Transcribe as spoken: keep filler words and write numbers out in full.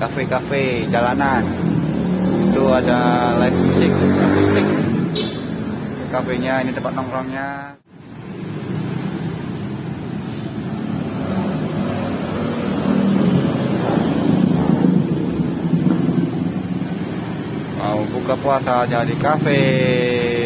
kafe-kafe jalanan. Itu ada live musik akustik. Kafenya ini tempat nongkrongnya. Mau buka puasa jadi kafe.